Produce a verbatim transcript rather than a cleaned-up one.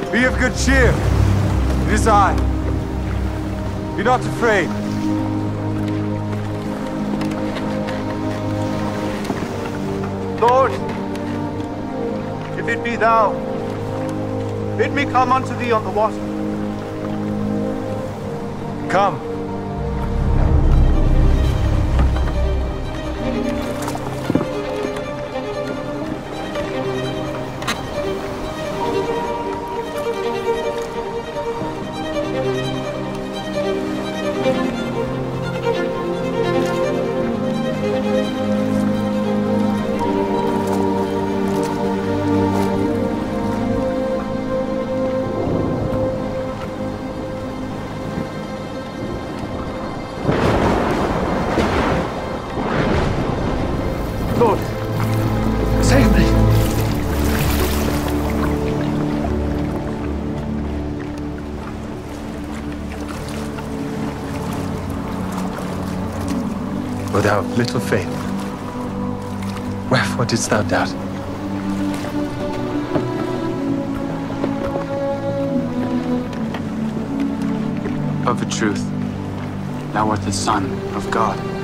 Be of good cheer. It is I. Be not afraid. Lord, if it be thou, bid me come unto thee on the water. Come. Lord, save me. O thou of little faith, wherefore didst thou doubt? Of a truth, thou art the Son of God.